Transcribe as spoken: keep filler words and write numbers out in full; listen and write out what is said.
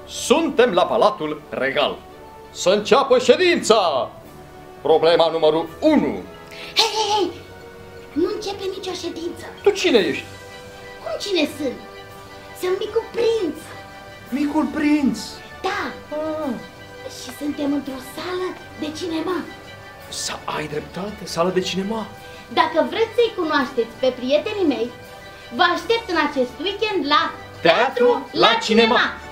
Suntem la Palatul Regal. Să înceapă ședința! Problema numărul unu. Hei, hei, hei! Nu începe nicio ședință. Tu cine ești? Cum cine sunt? Sunt Micul Prinț. Micul Prinț. Da. Ah. Și suntem într-o sală de cinema. Să ai dreptate, sală de cinema. Dacă vreți să-i cunoașteți pe prietenii mei, vă aștept în acest weekend la Teatru la Cinema.